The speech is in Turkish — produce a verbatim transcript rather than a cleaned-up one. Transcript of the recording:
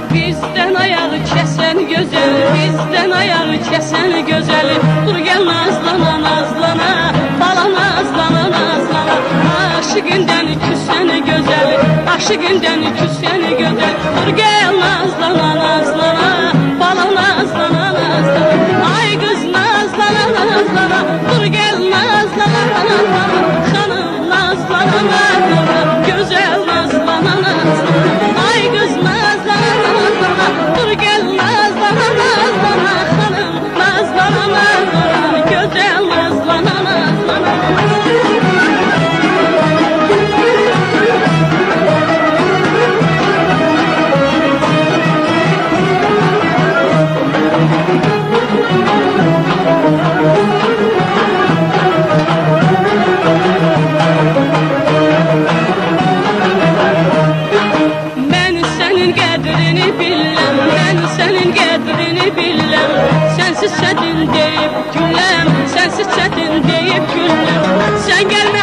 Bizden ayağı kesen güzel, bizden ayağı kesen güzel. Dur gel nazlana nazlana, bala nazlana nazlana. Aşıkından küsen güzel, aşıkından küsen güzel. Dur gel nazlana nazlana, bala nazlana nazlana. Ay kız nazlana nazlana, dur gel nazlana nazlana. Hanım nazlana nazlana, güzel nazlana nazlana. Ay kız nazlana nazlana, dur gel nazlana nazlana. Hanım nazlana nazlana, güzel nazlana nazlana. Sensiz çetin deyip güllem, sensiz çetin deyip güllem. Sen gelme